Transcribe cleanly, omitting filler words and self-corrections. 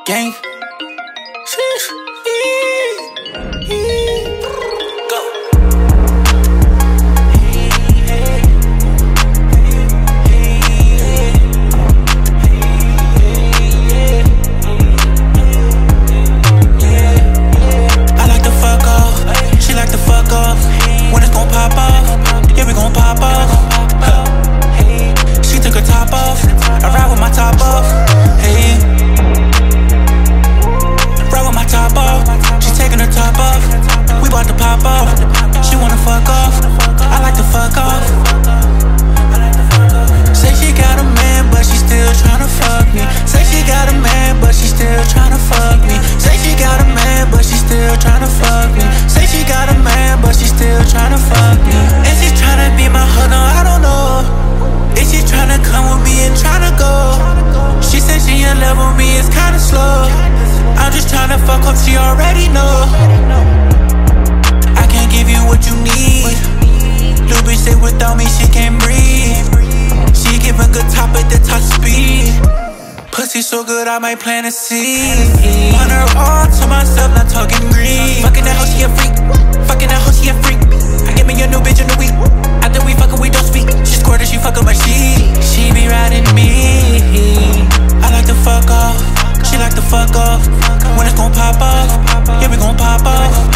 Gang. Go. I like to fuck off, she like to fuck off. When it's gon' pop off, yeah, we gon' pop off. She took her top off, I ride with my top off. Hey, ride with my top off. She taking her top off, we bout to pop off. She wanna fuck off, I like to fuck off. Say she got a man, but she still tryna fuck me. Say she got a man, but she still tryna fuck me. Say she got a man, but she still tryna fuck me. Say she got a man, but she still tryna fuck me. And she tryna be my hoe, no, I don't know. Is she tryna come with me and tryna go? She said she in love with me, it's kinda slow. I'm just tryna fuck up, she already know. I can't give you what you need. Little bitch say without me she can't breathe. She giving good top at the top speed. Pussy so good I might plant a seed. Want her all to myself, not talking green. Fucking that hoe, she a freak. Fucking that hoe, she a freak. I give me a new bitch in a week. After we fucking, we don't speak. She squirted, she fucking my sheet. She be riding me. I like to fuck off, she like to fuck off. When it's gon' pop off, yeah, we gon' pop off.